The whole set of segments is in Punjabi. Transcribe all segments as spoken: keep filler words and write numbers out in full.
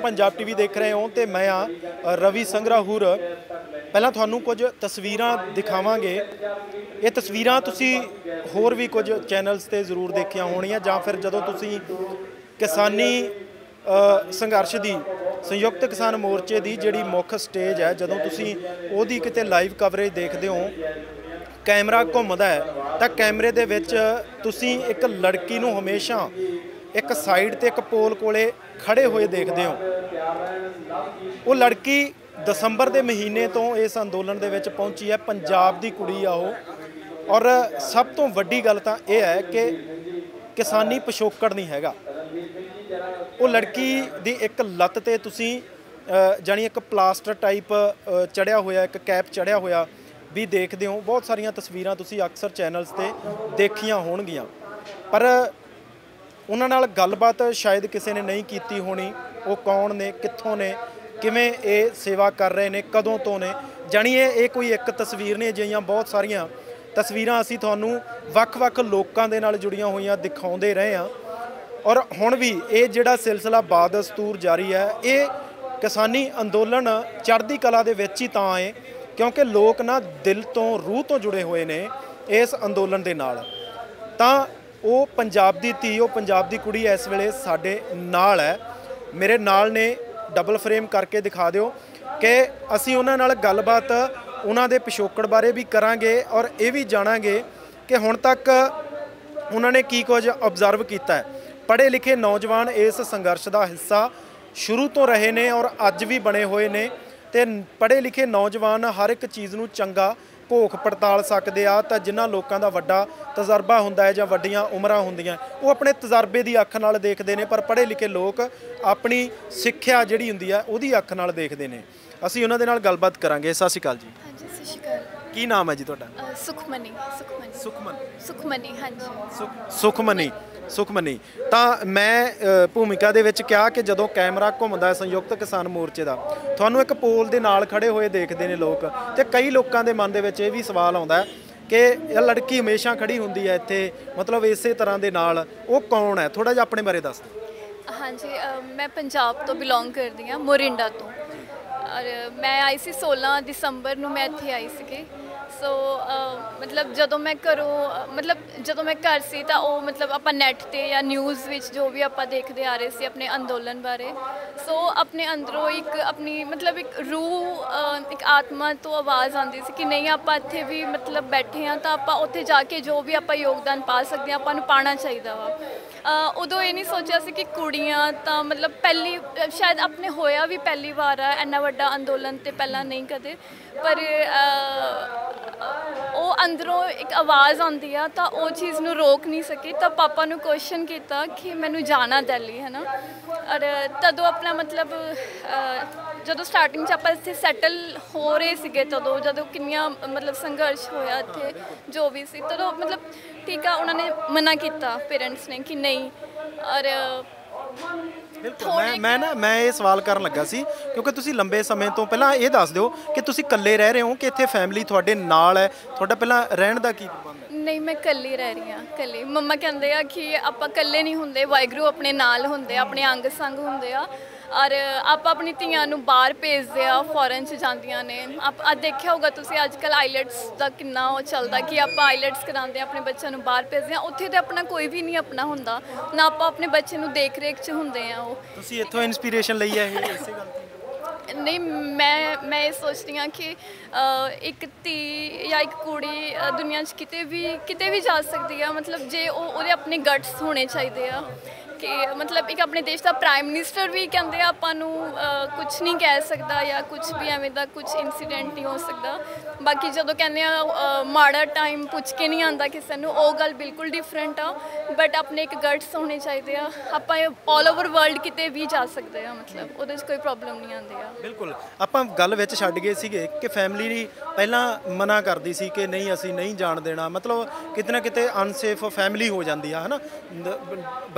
पंजाब टीवी देख रहे हो तो मैं हाँ रवि संगराहुर। पहला तुहानू कुछ तस्वीरां दिखावांगे। ये तस्वीरां तुसी होर भी कुछ चैनल्स ते जरूर देखिया होणियां जां फिर जदों तुसी किसानी संघर्ष की संयुक्त किसान मोर्चे की जिहड़ी मुख स्टेज है जदों तुसी ओहदी किते लाइव कवरेज देखते हो, कैमरा घुमदा है तो कैमरे दे विच तुसी एक लड़की नूं हमेशा एक साइड ते एक पोल कोले खड़े हुए देखते हो। वो लड़की दसंबर के महीने तो इस अंदोलन दे विच पहुंची है, पंजाब दी कुड़ी आ वो। और सब तो वड्डी गल तां इह है कि किसानी पिछोकड़ नहीं हैगा। वो लड़की दी एक लत्त ते तुसी जानी एक प्लास्टर टाइप चढ़िया होया, एक कैप चढ़िया होया भी देखते हो। बहुत सारिया तस्वीरां तुसी अक्सर चैनल्स ते देखिया होणगियां, पर उन्हां नाल गलबात शायद किसी ने नहीं कीती होनी। वो कौन ने, कित्थों ने, किवें ये सेवा कर रहे ने, कदों तो ने। जानिए ये कोई एक तस्वीर ने, जिहियां बहुत सारिया तस्वीरां असीं तुहानूं वख-वख लोकां दे नाल जुड़ियां होईयां दिखाउंदे रहे हां। और हुण भी ये जिहड़ा सिलसिला बादस्तूर जारी है, ये किसानी अंदोलन चढ़दी कला दे विच ही तां है क्योंकि लोग ना दिल तो रूह तो जुड़े हुए ने इस अंदोलन दे नाल। तां वो पंजाब दी धी, वो पंजाब दी कुड़ी इस वेले साडे नाल है। मेरे नाल ने डबल फ्रेम करके दिखा दिओ कि असीं उन्हां नाल गलबात उन्हां दे पिछोकड़ बारे भी करांगे और ये भी जाणांगे कि हुण तक उन्होंने की कुछ ऑब्जर्व किया है। पढ़े लिखे नौजवान इस संघर्ष का हिस्सा शुरू तो रहे ने और अज भी बने हुए ने। ते पढ़े लिखे नौजवान हर एक चीज़ नूं चंगा भोख पड़ताल सकते आ। तो जिन्हां लोगों का वड्डा तजर्बा हुंदा है जां वड्डियां उमरां हुंदियां वो अपने तजर्बे की अख नाल देखते हैं, पर पढ़े लिखे लोग अपनी सिक्ख्या जिहड़ी हुंदी है उहदी अख नाल देखते हैं। असीं उन्हां दे नाल गलबात करांगे। सत श्री अकाल जी। हाँ जी, सत श्री अकाल। की नाम है जी तुहाडा? सुखमनी। सुखमनी सुखमन सुखमनी हाँ जी। सुखमनी सुखमनी। तो मैं भूमिका दे विच कहा कि जदों कैमरा घुमदा है संयुक्त किसान मोर्चे का, तुहानूं एक पोल दे नाल खड़े हुए देखते हैं लोग। तो कई लोगों के मन दे विच ये भी सवाल आउंदा है कि यह लड़की हमेशा खड़ी हुंदी है इत्थे, मतलब इसे तरह दे नाल वो कौन है? थोड़ा जिहा अपने बारे दस दो। हाँ जी, मैं पंजाब तो बिलोंग करती हाँ, मोरिंडा तो। और मैं आई सी सोलह दिसंबर नूं मैं इत्थे आई सी। सो uh, मतलब जदों मैं घरों मतलब जदों मैं घर सी तां ओह मतलब आपां नैट ते या न्यूज़ विच जो भी आपां देखते आ रहे सी अपने अंदोलन बारे। सो अपने अंदरों एक अपनी मतलब एक रूह एक आत्मा तो आवाज़ आती सी कि नहीं आपां इत्थे भी मतलब बैठे हाँ तां आपां उत्थे जाके जो भी आपां योगदान पा सकते हैं आपां नूं पाना चाहिदा वा। Uh, उदों ये नहीं सोचा सी कि कुड़ियाँ तां मतलब पहली शायद अपने होया भी पहली बार है इन्ना वड्डा अंदोलन ते पहला नहीं कदे, पर वो अंदरों एक आवाज़ आती है तो वो चीज़ नूं रोक नहीं सकी। तो पापा नूं क्वेश्चन किया कि मैनू जाना दिल्ली है ना। और तदों अपना मतलब जदों स्टार्टिंग आप इत्थे सैटल हो रहे थे तदों जदों किन्नियां मतलब संघर्ष होया इत्थे जो भी सी तदों मतलब ठीक है उन्होंने मना किया पेरेंट्स ने कि नहीं। और मैं मैं ना मैं ये सवाल कर लगा सी क्योंकि तुसी लंबे समय तो पहला ये दस दो कि तुसी कल्ले रह रहे हो कि इत्थे फैमिली तुहाडे नाल है, तुहाडा पहला रहन दा की प्रबंध है? नहीं मैं कल्ली रह रही हाँ, कल्ली। मम्मा कहते हैं कि आपां कल्ले नहीं हुंदे, वाहिगुरू अपने नाल हुंदे, अपने अंग संग हुंदे आ। और आप अपनी धीआं नूं बाहर भेजते आ, फॉरन च जांदियां ने। आप देखिया होगा तुसीं अजकल आईलैट्स का कितना वो चलता कि आप आईलैट्स करांदे अपने बच्चों नूं बाहर भेजते हैं। उत्थे तो अपना कोई भी नहीं अपना हुंदा ना, आप अपने बच्चे नूं देख रेख च हुंदे आ। वो तुसीं इत्थों इंस्पीरेशन लई है ये इसे गल नहीं मैं मैं ये सोच रही हाँ कि एक धी या एक कुड़ी दुनिया च किते भी किते भी जा सकती है, मतलब जे वो अपने गट्स होने चाहिए आ कि मतलब एक अपने देश का प्राइम मिनिस्टर भी कहते आपां नूं कुछ नहीं कह सकता या कुछ भी एवें दा कुछ इंसीडेंट नहीं हो सकता। बाकी जदों कहने माड़ा टाइम पुछ के नहीं आता किसी नूं, वो गल बिल्कुल डिफरेंट आ। बट अपने एक गट्स होने चाहिए आ, आपां ऑल ओवर वर्ल्ड किते भी जा सकते हैं, मतलब उहदे च कोई प्रॉब्लम नहीं आती आ। बिल्कुल आपां गल विच छड्ड गए सीगे कि फैमिली पहलां मना करदी सी कि नहीं असीं नहीं जाण देना, मतलब किते ना किते अनसेफ फैमिली हो जाती है है ना। बच्चे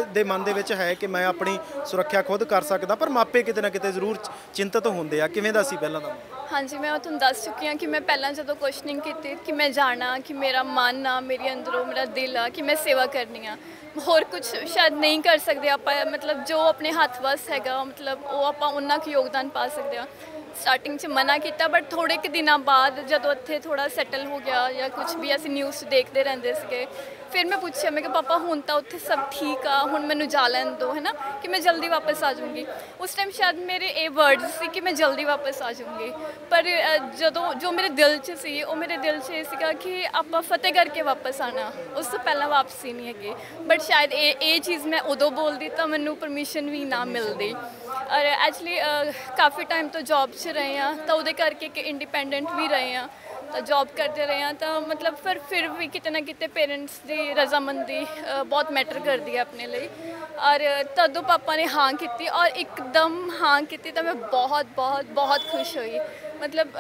ਦੇ ਮਨ ਦੇ ਵਿੱਚ ਹੈ ਕਿ ਮੈਂ ਆਪਣੀ ਸੁਰੱਖਿਆ ਖੁਦ ਕਰ ਸਕਦਾ, ਪਰ ਮਾਪੇ ਕਿਤੇ ਨਾ ਕਿਤੇ ਜ਼ਰੂਰ ਚਿੰਤਤ ਹੁੰਦੇ ਆ। ਕਿਵੇਂ ਦਾ ਸੀ ਪਹਿਲਾਂ ਦਾ? ਹਾਂਜੀ, ਮੈਂ ਉਹ ਤੁਹਾਨੂੰ ਦੱਸ ਚੁੱਕੀ ਹਾਂ ਕਿ ਮੈਂ ਪਹਿਲਾਂ ਜਦੋਂ ਕੁਐਸਚਨਿੰਗ ਕੀਤੀ ਕਿ ਮੈਂ ਜਾਣਾ ਕਿ ਮੇਰਾ ਮਨ ਆ, ਮੇਰੇ ਅੰਦਰੋਂ ਮੇਰਾ ਦਿਲ ਆ ਕਿ ਮੈਂ ਸੇਵਾ ਕਰਨੀ ਆ, ਹੋਰ ਕੁਝ ਸ਼ਾਇਦ ਨਹੀਂ ਕਰ ਸਕਦੇ ਆਪਾਂ, ਮਤਲਬ ਜੋ ਆਪਣੇ ਹੱਥ ਵੱਸ ਹੈਗਾ ਮਤਲਬ ਉਹ ਆਪਾਂ ਉਨਾ ਕੁ ਯੋਗਦਾਨ ਪਾ ਸਕਦੇ ਹਾਂ। ਸਟਾਰਟਿੰਗ 'ਚ ਮਨਾ ਕੀਤਾ, ਬਟ ਥੋੜ੍ਹੇ ਕੁ ਦਿਨਾਂ ਬਾਅਦ ਜਦੋਂ ਇੱਥੇ ਥੋੜ੍ਹਾ ਸੈਟਲ ਹੋ ਗਿਆ ਜਾਂ ਕੁਝ ਵੀ ਅਸੀਂ ਨਿਊਜ਼ ਦੇਖਦੇ ਰਹਿੰਦੇ ਸੀਗੇ, ਫਿਰ ਮੈਂ ਪੁੱਛਿਆ, ਮੈਂ ਕਿਹਾ ਪਾਪਾ ਹੁਣ ਤਾਂ ਉੱਥੇ ਸਭ ਠੀਕ ਆ, ਹੁਣ ਮੈਨੂੰ ਜਾ ਲੈਣ ਦਿਓ ਹੈ ਨਾ, ਕਿ ਮੈਂ ਜਲਦੀ ਵਾਪਸ ਆ ਜਾਊਂਗੀ। ਉਸ ਟਾਈਮ ਸ਼ਾਇਦ ਮੇਰੇ ਇਹ ਵਰਡਸ ਸੀ ਕਿ ਮੈਂ ਜਲਦੀ ਵਾਪਸ ਆ ਜਾਊਂਗੀ, ਪਰ ਜਦੋਂ ਜੋ ਮੇਰੇ ਦਿਲ 'ਚ ਸੀ ਉਹ ਮੇਰੇ ਦਿਲ 'ਚ ਇਹ ਸੀਗਾ ਕਿ ਆਪਾਂ ਫਤਿਹ ਕਰਕੇ ਵਾਪਸ ਆਉਣਾ, ਉਸ ਤੋਂ ਪਹਿਲਾਂ ਵਾਪਸੀ ਨਹੀਂ ਹੈਗੀ। ਬਟ ਸ਼ਾਇਦ ਇਹ ਇਹ ਚੀਜ਼ ਮੈਂ ਉਦੋਂ ਬੋਲਦੀ ਤਾਂ ਮੈਨੂੰ ਪਰਮਿਸ਼ਨ ਵੀ ਨਾ ਮਿਲਦੀ। ਔਰ ਐਕਚੁਅਲੀ ਕਾਫੀ ਟਾਈਮ ਤੋਂ ਜੌਬ 'ਚ ਰਹੇ ਹਾਂ ਤਾਂ ਉਹਦੇ ਕਰਕੇ ਕਿ ਇੰਡੀਪੈਂਡੈਂਟ ਵੀ ਰਹੇ ਹਾਂ, ਤਾਂ ਜੌਬ ਕਰਦੇ ਰਹੇ ਹਾਂ, ਤਾਂ ਮਤਲਬ ਫਿਰ ਫਿਰ ਵੀ ਕਿਤੇ ਨਾ ਕਿਤੇ ਪੇਰੈਂਟਸ ਦੀ ਰਜ਼ਾਮੰਦੀ ਬਹੁਤ ਮੈਟਰ ਕਰਦੀ ਹੈ ਆਪਣੇ ਲਈ। ਔਰ ਤਦੋਂ ਪਾਪਾ ਨੇ ਹਾਂ ਕੀਤੀ ਔਰ ਇੱਕਦਮ ਹਾਂ ਕੀਤੀ ਤਾਂ ਮੈਂ ਬਹੁਤ ਬਹੁਤ ਬਹੁਤ ਖੁਸ਼ ਹੋਈ। ਮਤਲਬ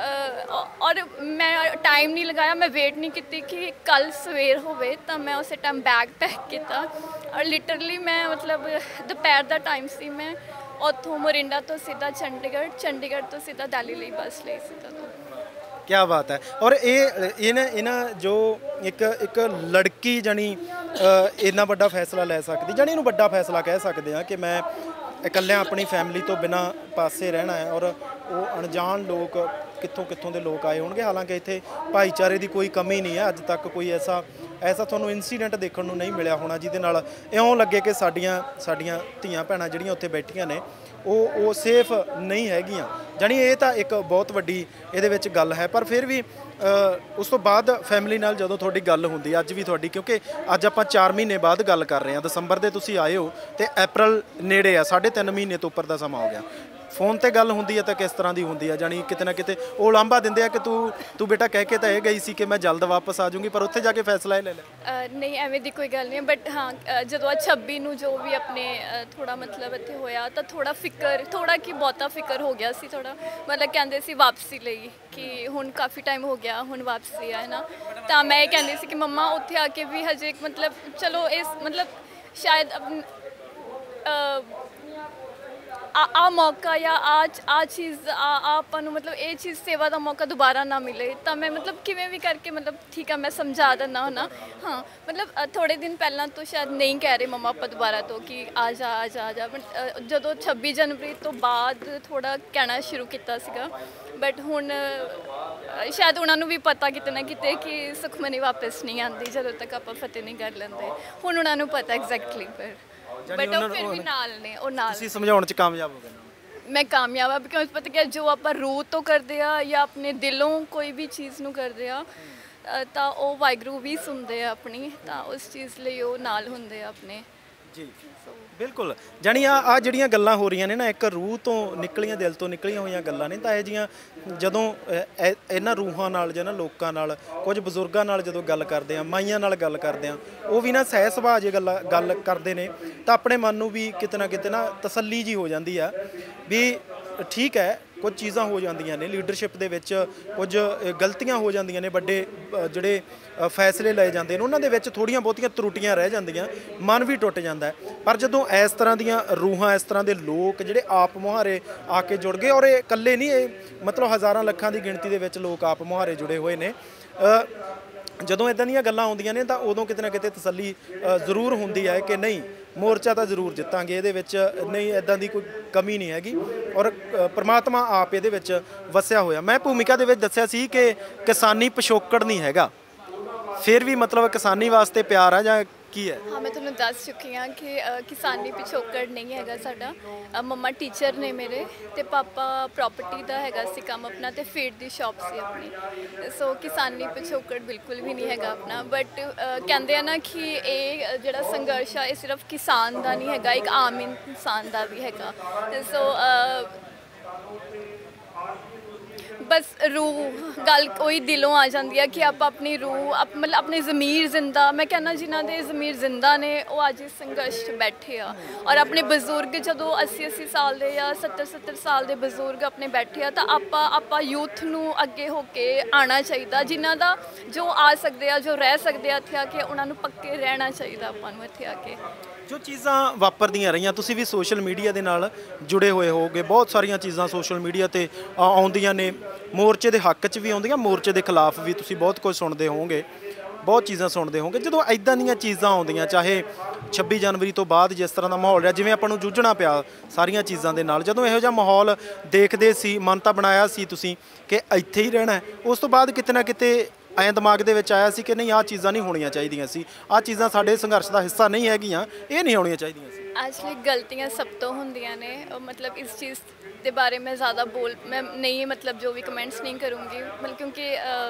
ਔਰ ਮੈਂ ਟਾਈਮ ਨਹੀਂ ਲਗਾਇਆ, ਮੈਂ ਵੇਟ ਨਹੀਂ ਕੀਤੀ ਕਿ ਕੱਲ੍ਹ ਸਵੇਰ ਹੋਵੇ, ਤਾਂ ਮੈਂ ਉਸੇ ਟਾਈਮ ਬੈਗ ਪੈਕ ਕੀਤਾ ਔਰ ਲਿਟਰਲੀ ਮੈਂ ਮਤਲਬ ਦੁਪਹਿਰ ਦਾ ਟਾਈਮ ਸੀ, ਮੈਂ ਉੱਥੋਂ ਮੋਰਿੰਡਾ ਤੋਂ ਸਿੱਧਾ ਚੰਡੀਗੜ੍ਹ, ਚੰਡੀਗੜ੍ਹ ਤੋਂ ਸਿੱਧਾ ਦਿੱਲੀ ਲਈ ਬੱਸ ਲਈ ਸੀ ਤਦੋਂ। क्या बात है। और ये इन इन जो एक एक लड़की जानी इन्ना बड़ा फैसला लै सकती, जानी इनू बड़ा फैसला कह सकते हैं कि मैं इकल्ले अपनी फैमिली तो बिना पासे रहना है, और वो अनजान लोग कितों कितों के लोग आए होंगे। हालांकि इत्थे भाईचारे की कोई कमी नहीं है, अज तक कोई ऐसा ऐसा तुहानूं इंसीडेंट देखने को नहीं मिलिया होना जिहदे नाल इउं लगे कि साडियां साडियां धीआं भैणां जिहड़ियां उत्थे बैठियां ने ਉਹ ਉਹ ਸੇਫ ਨਹੀਂ ਹੈਗੀਆਂ। ਜਾਣੀ ਇਹ ਤਾਂ ਇੱਕ ਬਹੁਤ ਵੱਡੀ ਇਹਦੇ ਵਿੱਚ ਗੱਲ ਹੈ, ਪਰ ਫਿਰ ਵੀ ਉਸ ਤੋਂ ਬਾਅਦ ਫੈਮਿਲੀ ਨਾਲ ਜਦੋਂ ਤੁਹਾਡੀ ਗੱਲ ਹੁੰਦੀ ਅੱਜ ਵੀ ਤੁਹਾਡੀ, ਕਿਉਂਕਿ ਅੱਜ ਆਪਾਂ ਚਾਰ ਮਹੀਨੇ ਬਾਅਦ ਗੱਲ ਕਰ ਰਹੇ ਹਾਂ, ਦਸੰਬਰ ਦੇ ਤੁਸੀਂ ਆਏ ਹੋ ਤੇ ਅਪ੍ਰੈਲ ਨੇੜੇ ਆ, ਸਾਢੇ ਤਿੰਨ ਮਹੀਨੇ ਤੋਂ ਉੱਪਰ ਦਾ ਸਮਾਂ ਹੋ ਗਿਆ। ਫੋਨ ਤੇ ਗੱਲ ਹੁੰਦੀ ਹੈ ਤਾਂ ਕਿਸ ਤਰ੍ਹਾਂ ਦੀ ਹੁੰਦੀ ਹੈ? ਜਾਣੀ ਕਿਤੇ ਨਾ ਕਿਤੇ ਉਹ ਲਾਂਭਾ ਦਿੰਦੇ ਆ ਕਿ ਤੂੰ ਤੂੰ ਬੇਟਾ ਕਹਿ ਕੇ ਤਾਂ ਇਹ ਗਈ ਸੀ ਕਿ ਮੈਂ ਜਲਦ ਵਾਪਸ ਆ ਜਾਊਂਗੀ, ਪਰ ਉੱਥੇ ਜਾ ਕੇ ਫੈਸਲਾ ਇਹ ਲੈ ਲਿਆ। ਨਹੀਂ, ਐਵੇਂ ਦੀ ਕੋਈ ਗੱਲ ਨਹੀਂ, ਬਟ ਹਾਂ ਜਦੋਂ ਛੱਬੀ ਨੂੰ ਜੋ ਵੀ ਆਪਣੇ ਥੋੜਾ ਮਤਲਬ ਇੱਥੇ ਹੋਇਆ ਤਾਂ ਥੋੜਾ ਫਿਕਰ, ਥੋੜਾ ਕਿ ਬਹੁਤਾ ਫਿਕਰ ਹੋ ਗਿਆ ਸੀ, ਥੋੜਾ ਮਤਲਬ ਕਹਿੰਦੇ ਸੀ ਵਾਪਸੀ ਲਈ ਕਿ ਹੁਣ ਕਾਫੀ ਟਾਈਮ ਹੋ ਗਿਆ, ਹੁਣ ਵਾਪਸੀ ਆ ਹੈ ਨਾ। ਤਾਂ ਮੈਂ ਇਹ ਕਹਿੰਦੀ ਸੀ ਕਿ ਮੰਮਾ ਉੱਥੇ ਆ ਕੇ ਵੀ ਹਜੇ ਮਤਲਬ ਚਲੋ ਇਸ ਮਤਲਬ ਸ਼ਾਇਦ ਆ ਆ ਮੌਕਾ ਜਾਂ ਆ ਆ ਚੀਜ਼ ਆ ਆਪਾਂ ਨੂੰ ਮਤਲਬ ਇਹ ਚੀਜ਼ ਸੇਵਾ ਦਾ ਮੌਕਾ ਦੁਬਾਰਾ ਨਾ ਮਿਲੇ, ਤਾਂ ਮੈਂ ਮਤਲਬ ਕਿਵੇਂ ਵੀ ਕਰਕੇ ਮਤਲਬ ਠੀਕ ਆ ਮੈਂ ਸਮਝਾ ਦਿੰਦਾ ਹੁੰਦਾ। ਹਾਂ ਮਤਲਬ ਥੋੜ੍ਹੇ ਦਿਨ ਪਹਿਲਾਂ ਤੋਂ ਸ਼ਾਇਦ ਨਹੀਂ ਕਹਿ ਰਹੇ ਮੰਮਾ ਆਪਾਂ ਦੁਬਾਰਾ ਤੋਂ ਕਿ ਆ ਜਾ ਆ ਜਾ ਆ ਜਾ, ਬਟ ਜਦੋਂ ਛੱਬੀ ਜਨਵਰੀ ਤੋਂ ਬਾਅਦ ਥੋੜ੍ਹਾ ਕਹਿਣਾ ਸ਼ੁਰੂ ਕੀਤਾ ਸੀਗਾ, ਬਟ ਹੁਣ ਸ਼ਾਇਦ ਉਹਨਾਂ ਨੂੰ ਵੀ ਪਤਾ ਕਿਤੇ ਨਾ ਕਿਤੇ ਕਿ ਸੁਖਮਨੀ ਵਾਪਸ ਨਹੀਂ ਆਉਂਦੀ ਜਦੋਂ ਤੱਕ ਆਪਾਂ ਫਤਿਹ ਨਹੀਂ ਕਰ ਲੈਂਦੇ। ਹੁਣ ਉਹਨਾਂ ਨੂੰ ਪਤਾ ਐਗਜ਼ੈਕਟਲੀ, ਪਰ ਬਟ ਉਹ ਫਿਰ ਵੀ ਨਾਲ ਨੇ, ਉਹ ਨਾਲ ਤੁਸੀਂ ਸਮਝਾਉਣ 'ਚ ਕਾਮਯਾਬ ਹੋ ਗਏ। ਮੈਂ ਕਾਮਯਾਬ ਆ, ਬਿਕੋਜ਼ ਪਤਾ ਕਿ ਜੋ ਆਪਾਂ ਰੂਹ ਤੋਂ ਕਰਦੇ ਆ ਜਾਂ ਆਪਣੇ ਦਿਲੋਂ ਕੋਈ ਵੀ ਚੀਜ਼ ਨੂੰ ਕਰਦੇ ਆ ਤਾਂ ਉਹ ਵਾਹਿਗੁਰੂ ਵੀ ਸੁਣਦੇ ਆ ਆਪਣੀ, ਤਾਂ ਉਸ ਚੀਜ਼ ਲਈ ਉਹ ਨਾਲ ਹੁੰਦੇ ਆ ਆਪਣੇ। ਜੀ ਬਿਲਕੁਲ। ਜਾਣੀ ਆ ਆ ਜਿਹੜੀਆਂ ਗੱਲਾਂ ਹੋ ਰਹੀਆਂ ਨੇ ਨਾ, ਇੱਕ ਰੂਹ ਤੋਂ ਨਿਕਲੀਆਂ, ਦਿਲ ਤੋਂ ਨਿਕਲੀਆਂ ਹੋਈਆਂ ਗੱਲਾਂ ਨੇ, ਤਾਂ ਇਹ ਜੀਆਂ ਜਦੋਂ ਇਹਨਾਂ ਰੂਹਾਂ ਨਾਲ ਜਾਂ ਨਾ ਲੋਕਾਂ ਨਾਲ, ਕੁਝ ਬਜ਼ੁਰਗਾਂ ਨਾਲ ਜਦੋਂ ਗੱਲ ਕਰਦੇ ਆ, ਮਾਈਆਂ ਨਾਲ ਗੱਲ ਕਰਦੇ ਆ, ਉਹ ਵੀ ਨਾ ਸਹਿ ਸੁਭਾਅ ਜੇ ਗੱਲਾਂ ਗੱਲ ਕਰਦੇ ਨੇ, ਤਾਂ ਆਪਣੇ ਮਨ ਨੂੰ ਵੀ ਕਿਤੇ ਨਾ ਕਿਤੇ ਨਾ ਤਸੱਲੀ ਜੀ ਹੋ ਜਾਂਦੀ ਆ ਵੀ ਠੀਕ ਹੈ, ਕੁਝ ਚੀਜ਼ਾਂ ਹੋ ਜਾਂਦੀਆਂ ਨੇ ਲੀਡਰਸ਼ਿਪ ਦੇ ਵਿੱਚ, ਕੁਝ ਗਲਤੀਆਂ ਹੋ ਜਾਂਦੀਆਂ ਨੇ, ਵੱਡੇ ਜਿਹੜੇ ਫੈਸਲੇ ਲਏ ਜਾਂਦੇ ਨੇ ਉਹਨਾਂ ਦੇ ਵਿੱਚ ਥੋੜ੍ਹੀਆਂ ਬਹੁਤੀਆਂ ਤਰੁੱਟੀਆਂ ਰਹਿ ਜਾਂਦੀਆਂ, ਮਨ ਵੀ ਟੁੱਟ ਜਾਂਦਾ। ਪਰ ਜਦੋਂ ਇਸ ਤਰ੍ਹਾਂ ਦੀਆਂ ਰੂਹਾਂ, ਇਸ ਤਰ੍ਹਾਂ ਦੇ ਲੋਕ ਜਿਹੜੇ ਆਪ ਮੁਹਾਰੇ ਆ ਕੇ ਜੁੜ ਗਏ, ਔਰ ਇਹ ਇਕੱਲੇ ਨਹੀਂ, ਇਹ ਮਤਲਬ ਹਜ਼ਾਰਾਂ ਲੱਖਾਂ ਦੀ ਗਿਣਤੀ ਦੇ ਵਿੱਚ ਲੋਕ ਆਪ ਮੁਹਾਰੇ ਜੁੜੇ ਹੋਏ ਨੇ, ਜਦੋਂ ਇੱਦਾਂ ਦੀਆਂ ਗੱਲਾਂ ਆਉਂਦੀਆਂ ਨੇ ਤਾਂ ਉਦੋਂ ਕਿਤੇ ਨਾ ਕਿਤੇ ਤਸੱਲੀ ਜ਼ਰੂਰ ਹੁੰਦੀ ਹੈ ਕਿ ਨਹੀਂ, ਮੋਰਚਾ ਤਾਂ ਜ਼ਰੂਰ ਜਿੱਤਾਂਗੇ, ਇਹਦੇ ਵਿੱਚ ਨਹੀਂ ਇੱਦਾਂ ਦੀ ਕੋਈ ਕਮੀ ਨਹੀਂ ਹੈਗੀ, ਔਰ ਪਰਮਾਤਮਾ ਆਪ ਇਹਦੇ ਵਿੱਚ ਵਸਿਆ ਹੋਇਆ। ਮੈਂ ਭੂਮਿਕਾ ਦੇ ਵਿੱਚ ਦੱਸਿਆ ਸੀ ਕਿ ਕਿਸਾਨੀ ਪਿਛੋਕੜ ਨਹੀਂ ਹੈਗਾ, ਫਿਰ ਵੀ ਮਤਲਬ ਕਿਸਾਨੀ ਵਾਸਤੇ ਪਿਆਰ ਆ ਜਾਂ ਕੀ ਹੈ? ਹਾਂ, ਮੈਂ ਤੁਹਾਨੂੰ ਦੱਸ ਚੁੱਕੀ ਹਾਂ ਕਿ ਕਿਸਾਨੀ ਪਿਛੋਕੜ ਨਹੀਂ ਹੈਗਾ ਸਾਡਾ। ਮੰਮਾ ਟੀਚਰ ਨੇ ਮੇਰੇ, ਅਤੇ ਪਾਪਾ ਪ੍ਰੋਪਰਟੀ ਦਾ ਹੈਗਾ ਸੀ ਕੰਮ ਆਪਣਾ, ਅਤੇ ਫੀਡ ਦੀ ਸ਼ੌਪ ਸੀ ਆਪਣੀ। ਸੋ ਕਿਸਾਨੀ ਪਿਛੋਕੜ ਬਿਲਕੁਲ ਵੀ ਨਹੀਂ ਹੈਗਾ ਆਪਣਾ। ਬਟ ਕਹਿੰਦੇ ਆ ਨਾ ਕਿ ਇਹ ਜਿਹੜਾ ਸੰਘਰਸ਼ ਆ ਇਹ ਸਿਰਫ ਕਿਸਾਨ ਦਾ ਨਹੀਂ ਹੈਗਾ, ਇੱਕ ਆਮ ਇਨਸਾਨ ਦਾ ਵੀ ਹੈਗਾ। ਸੋ ਬਸ ਰੂਹ ਗੱਲ ਉਹੀ ਦਿਲੋਂ ਆ ਜਾਂਦੀ ਹੈ ਕਿ ਆਪਾਂ ਆਪਣੀ ਰੂਹ ਆਪ ਮਤਲਬ ਆਪਣੀ ਜ਼ਮੀਰ ਜ਼ਿੰਦਾ, ਮੈਂ ਕਹਿੰਦਾ ਜਿਨ੍ਹਾਂ ਦੇ ਜ਼ਮੀਰ ਜ਼ਿੰਦਾ ਨੇ ਉਹ ਅੱਜ ਇਸ ਸੰਘਰਸ਼ 'ਚ ਬੈਠੇ ਆ, ਔਰ ਆਪਣੇ ਬਜ਼ੁਰਗ ਜਦੋਂ ਅੱਸੀ ਅੱਸੀ ਸਾਲ ਦੇ ਜਾਂ ਸੱਤਰ ਸੱਤਰ ਸਾਲ ਦੇ ਬਜ਼ੁਰਗ ਆਪਣੇ ਬੈਠੇ ਆ, ਤਾਂ ਆਪਾਂ ਆਪਾਂ ਯੂਥ ਨੂੰ ਅੱਗੇ ਹੋ ਕੇ ਆਉਣਾ ਚਾਹੀਦਾ, ਜਿਨ੍ਹਾਂ ਦਾ ਜੋ ਆ ਸਕਦੇ ਆ, ਜੋ ਰਹਿ ਸਕਦੇ ਆ ਇੱਥੇ ਆ ਕੇ, ਉਹਨਾਂ ਨੂੰ ਪੱਕੇ ਰਹਿਣਾ ਚਾਹੀਦਾ ਆਪਾਂ ਨੂੰ ਇੱਥੇ ਆ ਕੇ। ਜੋ ਚੀਜ਼ਾਂ ਵਾਪਰਦੀਆਂ ਰਹੀਆਂ, ਤੁਸੀਂ ਵੀ ਸੋਸ਼ਲ ਮੀਡੀਆ ਦੇ ਨਾਲ ਜੁੜੇ ਹੋਏ ਹੋਗੇ, ਬਹੁਤ ਸਾਰੀਆਂ ਚੀਜ਼ਾਂ ਸੋਸ਼ਲ ਮੀਡੀਆ ਤੇ ਆ- ਆਉਂਦੀਆਂ ਨੇ, ਮੋਰਚੇ ਦੇ ਹੱਕ 'ਚ ਵੀ ਆਉਂਦੀਆਂ, ਮੋਰਚੇ ਦੇ ਖਿਲਾਫ ਵੀ ਤੁਸੀਂ ਬਹੁਤ ਕੁਝ ਸੁਣਦੇ ਹੋਵੋਗੇ, ਬਹੁਤ ਚੀਜ਼ਾਂ ਸੁਣਦੇ ਹੋਵੋਗੇ। ਜਦੋਂ ਐਦਾਂ ਦੀਆਂ ਚੀਜ਼ਾਂ ਆਉਂਦੀਆਂ, ਚਾਹੇ ਛੱਬੀ ਜਨਵਰੀ ਤੋਂ ਬਾਅਦ ਜਿਸ ਤਰ੍ਹਾਂ ਦਾ ਮਾਹੌਲ ਰਿਹਾ, ਜਿਵੇਂ ਆਪਾਂ ਨੂੰ ਜੂਝਣਾ ਪਿਆ ਸਾਰੀਆਂ ਚੀਜ਼ਾਂ ਦੇ ਨਾਲ, ਜਦੋਂ ਇਹੋ ਜਿਹਾ ਮਾਹੌਲ ਦੇਖਦੇ ਸੀ, ਮਨ ਤਾਂ ਬਣਾਇਆ ਸੀ ਤੁਸੀਂ ਕਿ ਇੱਥੇ ਹੀ ਰਹਿਣਾ ਹੈ, ਉਸ ਤੋਂ ਬਾਅਦ ਕਿਤੇ ਨਾ ਕਿਤੇ ਐਂ ਦਿਮਾਗ ਦੇ ਵਿੱਚ ਆਇਆ ਸੀ ਕਿ ਨਹੀਂ, ਆਹ ਚੀਜ਼ਾਂ ਨਹੀਂ ਹੋਣੀਆਂ ਚਾਹੀਦੀਆਂ ਸੀ, ਆਹ ਚੀਜ਼ਾਂ ਸਾਡੇ ਸੰਘਰਸ਼ ਦਾ ਹਿੱਸਾ ਨਹੀਂ ਹੈਗੀਆਂ, ਇਹ ਨਹੀਂ ਹੋਣੀਆਂ ਚਾਹੀਦੀਆਂ ਸੀ। ਐਕਚੁਅਲੀ ਗਲਤੀਆਂ ਸਭ ਤੋਂ ਹੁੰਦੀਆਂ ਨੇ, ਅਹ ਮਤਲਬ ਇਸ ਚੀਜ਼ ਦੇ ਬਾਰੇ ਮੈਂ ज़्यादा बोल मैं नहीं मतलब जो भी कमेंट्स नहीं करूँगी, मतलब क्योंकि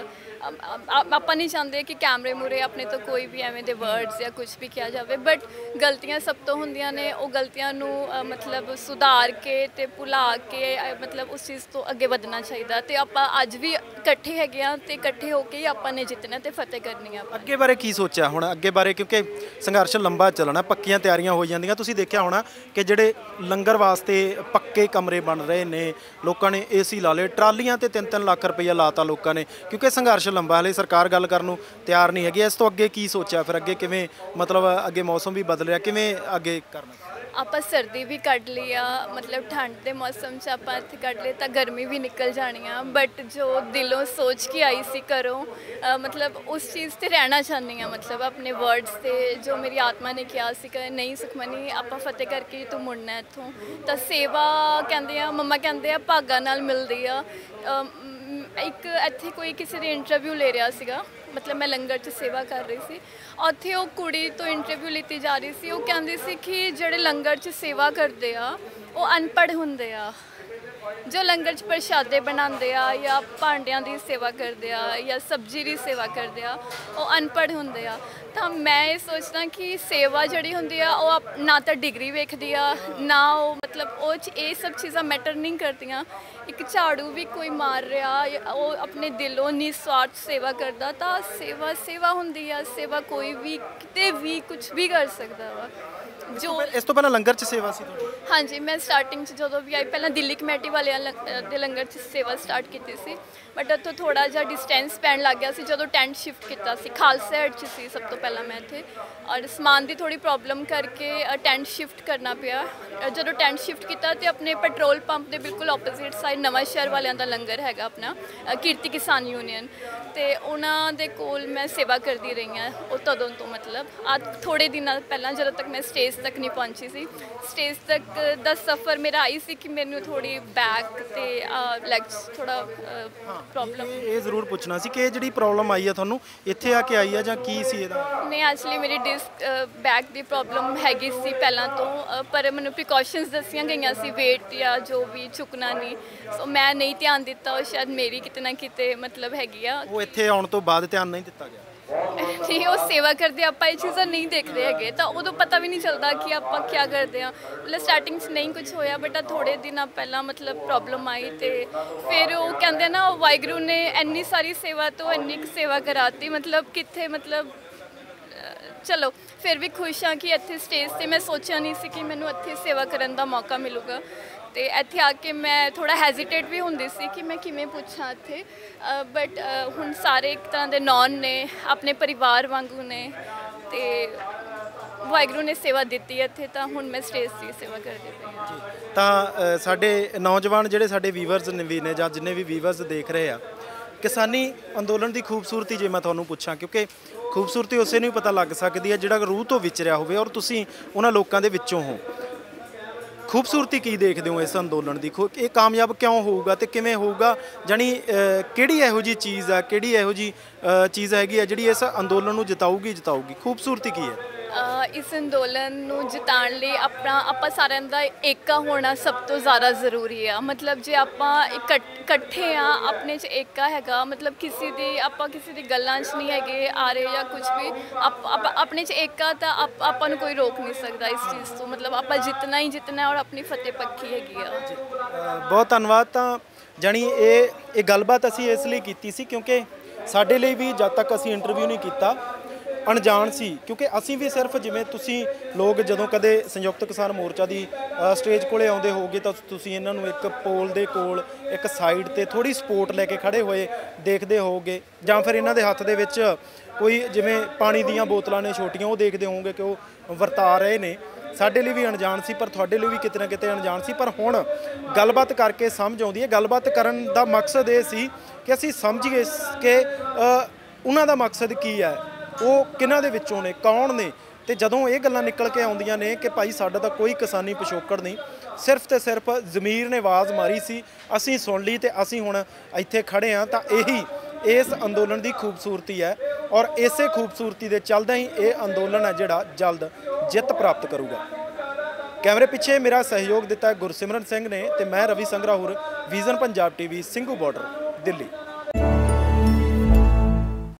ਆਪਾਂ ਨਹੀਂ ਚਾਹੁੰਦੇ ਕਿ ਕੈਮਰੇ ਮੂਹਰੇ ਆਪਣੇ ਤੋਂ ਕੋਈ ਵੀ ਐਵੇਂ ਦੇ ਵਰਡਸ ਜਾਂ ਕੁਝ ਵੀ ਕਿਹਾ ਜਾਵੇ, ਬਟ ਗਲਤੀਆਂ ਸਭ ਤੋਂ ਹੁੰਦੀਆਂ ਨੇ। ਉਹ ਗਲਤੀਆਂ ਨੂੰ ਅ, ਮਤਲਬ ਸੁਧਾਰ ਕੇ ਤੇ ਭੁਲਾ ਕੇ ਅ, ਮਤਲਬ ਉਸ ਚੀਜ਼ ਤੋਂ ਅੱਗੇ ਵਧਣਾ ਚਾਹੀਦਾ। ਤੇ ਆਪਾਂ ਅੱਜ ਵੀ ਇਕੱਠੇ ਹੈਗੇ ਆ ਤੇ ਇਕੱਠੇ ਹੋ ਕੇ ਹੀ ਆਪਾਂ ਨੇ ਜਿੱਤਣਾ ਤੇ ਫਤਿਹ ਕਰਨੀ ਆ। ਅੱਗੇ ਬਾਰੇ ਕੀ ਸੋਚਿਆ ਹੁਣ ਅੱਗੇ ਬਾਰੇ, ਕਿਉਂਕਿ ਸੰਘਰਸ਼ ਲੰਬਾ ਚੱਲਣਾ, ਪੱਕੀਆਂ ਤਿਆਰੀਆਂ ਹੋ ਜਾਂਦੀਆਂ। ਤੁਸੀਂ ਦੇਖਿਆ ਹੋਣਾ ਕਿ ਜਿਹੜੇ ਲੰਗਰ ਵਾਸਤੇ ਪੱਕੇ ਕਮਰੇ ਬਣ ਰਹੇ ਨੇ, ਲੋਕਾਂ ਨੇ ਏਸੀ ਲਾ ਲਏ, ਟਰਾਲੀਆਂ ਤੇ ਤਿੰਨ ਤਿੰਨ ਲੱਖ ਰੁਪਈਆ ਲਾਤਾ ਲੋਕਾਂ ਨੇ, ਕਿਉਂਕਿ ਸੰਘਰਸ਼ ਲੰਬਾ, ਹਲੇ ਸਰਕਾਰ ਗੱਲ ਕਰਨ ਨੂੰ ਤਿਆਰ ਨਹੀਂ ਹੈਗੀ। ਇਸ ਤੋਂ ਅੱਗੇ ਕੀ ਸੋਚਿਆ ਫਿਰ, ਅੱਗੇ ਕਿਵੇਂ, ਮਤਲਬ ਅੱਗੇ ਮੌਸਮ ਵੀ ਬਦਲ ਰਿਹਾ, ਕਿਵੇਂ ਅੱਗੇ ਕਰਨਾ? ਆਪਾਂ ਸਰਦੀ ਵੀ ਕੱਢ ਲਈ ਆ, ਮਤਲਬ ਠੰਡ ਦੇ ਮੌਸਮ 'ਚ ਆਪਾਂ ਇੱਥੇ ਕੱਢ ਲਏ ਤਾਂ ਗਰਮੀ ਵੀ ਨਿਕਲ ਜਾਣੀ ਆ, ਬਟ ਜੋ ਦਿਲੋਂ ਸੋਚ ਕੇ ਆਈ ਸੀ ਘਰੋਂ, ਅ, ਮਤਲਬ ਉਸ ਚੀਜ਼ ਤੇ ਰਹਿਣਾ ਚਾਹੁੰਦੀ ਆ। ਮਤਲਬ ਆਪਣੇ ਵਰਡਸ ਤੇ ਜੋ ਮੇਰੀ ਆਤਮਾ ਨੇ ਕਿਹਾ ਸੀ ਕਿ ਨਹੀਂ ਸੁਖਮਨੀ ਆਪਾਂ ਫਤਿਹ ਕਰਕੇ ਹੀ ਤੂੰ ਮੁੜਨਾ ਇੱਥੋਂ। ਤਾਂ ਸੇਵਾ ਕਹਿੰਦੇ ਆ, ਮੰਮਾ ਕਹਿੰਦੇ ਆ ਭਾਗਾਂ ਨਾਲ ਮਿਲਦੀ ਆ। ਅ, ਮ, ਇੱਕ ਇੱਥੇ ਕੋਈ ਕਿਸੇ ਦੀ ਇੰਟਰਵਿਊ ਲੈ ਰਿਹਾ ਸੀਗਾ, ਮਤਲਬ ਮੈਂ ਲੰਗਰ 'ਚ ਸੇਵਾ ਕਰ ਰਹੀ ਸੀ, ਉੱਥੇ ਉਹ ਕੁੜੀ ਤੋਂ ਇੰਟਰਵਿਊ ਲਿੱਤੀ ਜਾ ਰਹੀ ਸੀ। ਉਹ ਕਹਿੰਦੀ ਸੀ ਕਿ ਜਿਹੜੇ ਲੰਗਰ 'ਚ ਸੇਵਾ ਕਰਦੇ ਆ ਉਹ ਅਨਪੜ੍ਹ ਹੁੰਦੇ ਆ, ਜੋ ਲੰਗਰ 'ਚ ਪ੍ਰਸ਼ਾਦੇ ਬਣਾਉਂਦੇ ਆ ਜਾਂ ਭਾਂਡਿਆਂ ਦੀ ਸੇਵਾ ਕਰਦੇ ਆ ਜਾਂ ਸਬਜ਼ੀ ਦੀ ਸੇਵਾ ਕਰਦੇ ਆ, ਉਹ ਅਨਪੜ੍ਹ ਹੁੰਦੇ ਆ। ਤਾਂ ਮੈਂ ਇਹ ਸੋਚਦਾ ਕਿ ਸੇਵਾ ਜਿਹੜੀ ਹੁੰਦੀ ਆ ਉਹ ਆਪ- ਨਾ ਤਾਂ ਡਿਗਰੀ ਵੇਖਦੀ ਆ, ਨਾ ਉਹ ਮਤਲਬ ਉਹ 'ਚ ਇਹ ਸਭ ਚੀਜ਼ਾਂ ਮੈਟਰ ਨਹੀਂ ਕਰਦੀਆਂ। ਇੱਕ ਝਾੜੂ ਵੀ ਕੋਈ ਮਾਰ ਰਿਹਾ, ਜਾਂ ਉਹ ਆਪਣੇ ਦਿਲੋਂ ਨਿਸਵਾਰਥ ਸੇਵਾ ਕਰਦਾ, ਤਾਂ ਸੇਵਾ ਸੇਵਾ ਹੁੰਦੀ ਆ। ਸੇਵਾ ਕੋਈ ਵੀ ਕਿਤੇ ਵੀ ਕੁਝ ਵੀ ਕਰ ਸਕਦਾ ਵਾ। ਜੋ ਇਸ ਤੋਂ ਪਹਿਲਾਂ ਲੰਗਰ 'ਚ ਸੇਵਾ ਸੀ ਤੁਹਾਡੀ? ਹਾਂਜੀ, ਮੈਂ ਸਟਾਰਟਿੰਗ 'ਚ ਜਦੋਂ ਵੀ ਆਈ ਪਹਿਲਾਂ ਦਿੱਲੀ ਕਮੇਟੀ ਵਾਲਿਆਂ ਲੰਗ- ਅ, ਦੇ ਲੰਗਰ 'ਚ ਸੇਵਾ ਸਟਾਰਟ ਕੀਤੀ ਸੀ, ਬਟ ਉੱਥੋਂ ਥੋੜ੍ਹਾ ਜਿਹਾ ਡਿਸਟੈਂਸ ਪੈਣ ਲੱਗ ਗਿਆ ਸੀ ਜਦੋਂ ਟੈਂਟ ਸ਼ਿਫਟ ਕੀਤਾ ਸੀ। ਖਾਲਸਾ ਏਡ 'ਚ ਸੀ ਸਭ ਤੋਂ ਪਹਿਲਾਂ ਮੈਂ ਇੱਥੇ, ਔਰ ਸਮਾਨ ਦੀ ਥੋੜ੍ਹੀ ਪ੍ਰੋਬਲਮ ਕਰਕੇ ਟੈਂਟ ਸ਼ਿਫਟ ਕਰਨਾ ਪਿਆ। ਅ, ਜਦੋਂ ਟੈਂਟ ਸ਼ਿਫਟ ਕੀਤਾ ਤੇ ਆਪਣੇ ਪੈਟਰੋਲ ਪੰਪ ਦੇ ਬਿਲਕੁਲ ਆਪੋਜ਼ਿਟ ਸਾਈਡ ਨਵਾਂ ਸ਼ਹਿਰ ਵਾਲਿਆਂ ਦਾ ਲੰਗਰ ਹੈਗਾ ਆਪਣਾ, ਅ, ਕੀਰਤੀ ਕਿਸਾਨ ਯੂਨੀਅਨ, ਤੇ ਉਹਨਾਂ ਦੇ ਕੋਲ ਮੈਂ ਸੇਵਾ ਕਰਦੀ ਰਹੀ ਹਾਂ ਉਹ ਤਦੋਂ ਤੋਂ। ਮਤਲਬ ਅੱਜ ਥੋੜ੍ਹੇ ਦਿਨਾਂ ਪਹਿਲਾਂ ਜਦੋਂ ਤੱਕ ਮੈਂ ਸਟੇਜ ਤੱਕ ਨਹੀਂ ਪਹੁੰਚੀ ਸੀ, ਸਟੇਜ ਤੱਕ ਦਾ ਸਫ਼ਰ ਮੇਰਾ ਆਈ ਸੀ ਕਿ ਮੈਨੂੰ ਥੋੜ੍ਹੀ ਬੈਕ ਤੇ ਲੈਗਸ ਥੋੜ੍ਹਾ ਪ੍ਰੋਬਲਮ। ਇਹ ਜ਼ਰੂਰ ਪੁੱਛਣਾ ਸੀ ਕਿ ਇਹ ਜਿਹੜੀ ਪ੍ਰੋਬਲਮ ਆਈ ਆ ਤੁਹਾਨੂੰ ਇੱਥੇ ਆ ਕੇ ਆਈ ਆ ਜਾਂ ਕੀ ਸੀ ਇਹਦਾ? ਨਹੀਂ, ਐਕਚੁਅਲੀ ਮੇਰੀ ਡਿਸਕ ਬੈਕ ਦੀ ਪ੍ਰੋਬਲਮ ਹੈਗੀ ਸੀ ਪਹਿਲਾਂ ਤੋਂ, ਅ, ਪਰ ਮੈਨੂੰ ਪ੍ਰੀਕਾਸ਼ਨਸ ਦੱਸੀਆਂ ਗਈਆਂ ਸੀ, ਵੇਟ ਜਾਂ ਜੋ ਵੀ ਚੁੱਕਣਾ ਨਹੀਂ, ਸੋ ਮੈਂ ਨਹੀਂ ਧਿਆਨ ਦਿੱਤਾ। ਉਹ ਸ਼ਾਇਦ ਮੇਰੀ ਕਿਤੇ ਨਾ ਕਿਤੇ ਮਤਲਬ ਹੈਗੀ ਆ। ਉਹ ਇੱਥੇ ਆਉਣ ਤੋਂ ਬਾਅਦ ਧਿਆਨ ਨਹੀਂ ਦਿੱਤਾ ਗਿਆ? ਠੀਕ, ਉਹ ਸੇਵਾ ਕਰਦੇ ਆਪਾਂ ਇਹ ਚੀਜ਼ਾਂ ਨਹੀਂ ਦੇਖਦੇ ਹੈਗੇ, ਤਾਂ ਉਦੋਂ ਪਤਾ ਵੀ ਨਹੀਂ ਚੱਲਦਾ ਕਿ ਆਪਾਂ ਕੀ ਕਰਦੇ ਹਾਂ। ਮਤਲਬ ਸਟਾਰਟਿੰਗ 'ਚ ਨਹੀਂ ਕੁਝ ਹੋਇਆ, ਬਟ ਆ ਥੋੜ੍ਹੇ ਦਿਨਾਂ ਪਹਿਲਾਂ ਮਤਲਬ ਪ੍ਰੋਬਲਮ ਆਈ, ਤੇ ਫਿਰ ਉਹ ਕਹਿੰਦੇ ਨਾ ਵਾਹਿਗੁਰੂ ਨੇ ਇੰਨੀ ਸਾਰੀ ਸੇਵਾ ਤੋਂ ਇੰਨੀ ਕੁ ਸੇਵਾ ਕਰਾਤੀ, ਮਤਲਬ ਕਿੱਥੇ ਮਤਲਬ ਚਲੋ ਫਿਰ ਵੀ ਖੁਸ਼ ਹਾਂ ਕਿ ਇੱਥੇ ਸਟੇਜ 'ਤੇ ਮੈਂ ਸੋਚਿਆ ਨਹੀਂ ਸੀ ਕਿ ਮੈਨੂੰ ਇੱਥੇ ਸੇਵਾ ਕਰਨ ਦਾ ਮੌਕਾ ਮਿਲੂਗਾ। ਤੇ ਇੱਥੇ ਆ ਕੇ ਮੈਂ ਥੋੜ੍ਹਾ ਹੈਜ਼ੀਟੇਟ ਵੀ ਹੁੰਦੀ ਸੀ ਕਿ ਮੈਂ ਕਿਵੇਂ ਪੁੱਛਾਂ ਇੱਥੇ, ਬਟ ਹੁਣ ਸਾਰੇ ਇੱਕ ਤਰ੍ਹਾਂ ਦੇ ਨੌਨ ਨੇ, ਆਪਣੇ ਪਰਿਵਾਰ ਵਾਂਗੂ ਨੇ, ਤੇ ਵਾਹਿਗੁਰੂ ਨੇ ਸੇਵਾ ਦਿੱਤੀ ਇੱਥੇ, ਤਾਂ ਹੁਣ ਮੈਂ ਸਟੇਜ ਦੀ ਸੇਵਾ ਕਰਦੀ ਪਈ ਹਾਂ। ਤਾਂ ਅ, ਸਾਡੇ ਨੌਜਵਾਨ ਜਿਹੜੇ ਸਾਡੇ ਵੀਵਰਸ ਨੇ ਵੀ ਨੇ ਜਾਂ ਜਿੰਨੇ ਵੀ ਵੀਵਰਸ ਦੇਖ ਰਹੇ ਆ, ਕਿਸਾਨੀ ਅੰਦੋਲਨ ਦੀ ਖੂਬਸੂਰਤੀ ਜੇ ਮੈਂ ਤੁਹਾਨੂੰ ਪੁੱਛਾਂ, ਕਿਉਂਕਿ ਖੂਬਸੂਰਤੀ ਉਸੇ ਨੂੰ ਹੀ ਪਤਾ ਲੱਗ ਸਕਦੀ ਹੈ ਜਿਹੜਾ ਰੂਹ ਤੋਂ ਵਿਚਰਿਆ ਹੋਵੇ, ਔਰ ਤੁਸੀਂ ਉਹਨਾਂ ਲੋਕਾਂ ਦੇ ਵਿੱਚੋਂ ਹੋ। ਖੂਬਸੂਰਤੀ ਕੀ ਦੇਖਦੇ ਹੋ ਇਸ ਅੰਦੋਲਨ ਦੀ? ਇਹ ਕਾਮਯਾਬ ਕਿਉਂ ਹੋਊਗਾ ਤੇ ਕਿਵੇਂ ਹੋਊਗਾ? ਜਾਣੀ ਕਿਹੜੀ ਇਹੋ ਜਿਹੀ ਚੀਜ਼ ਆ, ਕਿਹੜੀ ਇਹੋ ਜਿਹੀ ਚੀਜ਼ ਹੈਗੀ ਆ ਜਿਹੜੀ ਇਸ ਅੰਦੋਲਨ ਨੂੰ ਜਿਤਾਊਗੀ ਜਿਤਾਊਗੀ ਖੂਬਸੂਰਤੀ ਕੀ ਹੈ? ਇਸ ਅੰਦੋਲਨ ਨੂੰ ਜਿਤਾਉਣ ਲਈ ਆਪਣਾ ਆਪਾਂ ਸਾਰਿਆਂ ਦਾ ਏਕਾ ਹੋਣਾ ਸਭ ਤੋਂ ਜ਼ਿਆਦਾ ਜ਼ਰੂਰੀ ਆ। ਮਤਲਬ ਜੇ ਆਪਾਂ ਇਕੱਠੇ ਆ, ਆਪਣੇ 'ਚ ਏਕਾ ਹੈਗਾ, ਮਤਲਬ ਕਿਸੇ ਦੀ ਆਪਾਂ ਕਿਸੇ ਦੀ ਗੱਲਾਂ 'ਚ ਨਹੀਂ ਹੈਗੇ ਆ ਰਹੇ ਜਾਂ ਕੁਝ ਵੀ, ਆਪਣੇ 'ਚ ਏਕਾ, ਤਾਂ ਆਪਾਂ ਨੂੰ ਕੋਈ ਰੋਕ ਨਹੀਂ ਸਕਦਾ ਇਸ ਚੀਜ਼ ਤੋਂ। ਮਤਲਬ ਆਪਾਂ ਜਿੱਤਣਾ ਹੀ ਜਿੱਤਣਾ, ਔਰ ਆਪਣੀ ਫਤਿਹ ਪੱਕੀ ਹੈਗੀ ਆ। ਬਹੁਤ ਧੰਨਵਾਦ। ਤਾਂ ਜਾਣੀ ਇਹ ਇਹ ਗੱਲਬਾਤ ਅਸੀਂ ਇਸ ਲਈ ਕੀਤੀ ਸੀ ਕਿਉਂਕਿ ਸਾਡੇ ਲਈ ਵੀ ਜਦ ਤੱਕ ਅਸੀਂ ਇੰਟਰਵਿਊ ਨਹੀਂ ਕੀਤਾ ਅਣਜਾਣ ਸੀ, ਕਿਉਂਕਿ ਅਸੀਂ ਵੀ ਸਿਰਫ ਜਿਵੇਂ ਤੁਸੀਂ ਲੋਕ ਜਦੋਂ ਕਦੇ ਸੰਯੁਕਤ ਕਿਸਾਨ ਮੋਰਚਾ ਦੀ ਸਟੇਜ ਕੋਲੇ ਆਉਂਦੇ ਹੋਗੇ ਤਾਂ ਤੁਸੀਂ ਇਹਨਾਂ ਨੂੰ ਇੱਕ ਪੋਲ ਦੇ ਕੋਲ ਇੱਕ ਸਾਈਡ ਤੇ ਥੋੜੀ ਸਪੋਰਟ ਲੈ ਕੇ ਖੜੇ ਹੋਏ ਦੇਖਦੇ ਹੋਗੇ, ਜਾਂ ਫਿਰ ਇਹਨਾਂ ਦੇ ਹੱਥ ਦੇ ਵਿੱਚ ਕੋਈ ਜਿਵੇਂ ਪਾਣੀ ਦੀਆਂ ਬੋਤਲਾਂ ਨੇ ਛੋਟੀਆਂ, ਉਹ ਦੇਖਦੇ ਹੋਵੋਗੇ ਕਿ ਉਹ ਵਰਤਾ ਰਹੇ ਨੇ, ਸਾਡੇ ਲਈ ਵੀ ਅਣਜਾਣ ਸੀ ਪਰ ਤੁਹਾਡੇ ਲਈ ਵੀ ਕਿਤੇ ਨਾ ਕਿਤੇ ਅਣਜਾਣ ਸੀ। ਪਰ ਹੁਣ ਗੱਲਬਾਤ ਕਰਕੇ ਸਮਝ ਆਉਂਦੀ ਹੈ। ਗੱਲਬਾਤ ਕਰਨ ਦਾ ਮਕਸਦ ਇਹ ਸੀ ਕਿ ਅਸੀਂ ਸਮਝੀਏ ਕਿ ਉਹਨਾਂ ਦਾ ਮਕਸਦ ਕੀ ਹੈ, ਉਹ ਕਿਹਨਾਂ ਦੇ ਵਿੱਚੋਂ ਨੇ, ਕੌਣ ਨੇ। ਤੇ ਜਦੋਂ ਇਹ ਗੱਲਾਂ ਨਿਕਲ ਕੇ ਆਉਂਦੀਆਂ ਨੇ ਕਿ ਭਾਈ ਸਾਡਾ ਤਾਂ ਕੋਈ ਕਿਸਾਨੀ ਪਿਛੋਕੜ ਨਹੀਂ, ਸਿਰਫ ਤੇ ਸਿਰਫ ਜ਼ਮੀਰ ਨੇ ਆਵਾਜ਼ ਮਾਰੀ ਸੀ, ਅਸੀਂ ਸੁਣ ਲਈ ਤੇ ਅਸੀਂ ਹੁਣ ਇੱਥੇ ਖੜੇ ਹਾਂ, ਤਾਂ ਇਹੀ ਇਸ ਅੰਦੋਲਨ ਦੀ ਖੂਬਸੂਰਤੀ ਹੈ। ਔਰ ਇਸੇ ਖੂਬਸੂਰਤੀ ਦੇ ਚੱਲਦਾ ਹੀ ਇਹ ਅੰਦੋਲਨ ਹੈ ਜਿਹੜਾ ਜਲਦ ਜਿੱਤ ਪ੍ਰਾਪਤ ਕਰੂਗਾ। ਕੈਮਰੇ ਪਿੱਛੇ ਮੇਰਾ ਸਹਿਯੋਗ ਦਿੱਤਾ ਗੁਰਸਿਮਰਨ ਸਿੰਘ ਨੇ ਤੇ ਮੈਂ Ravi Sangrahur, vision Punjab TV, Singhu border, Delhi.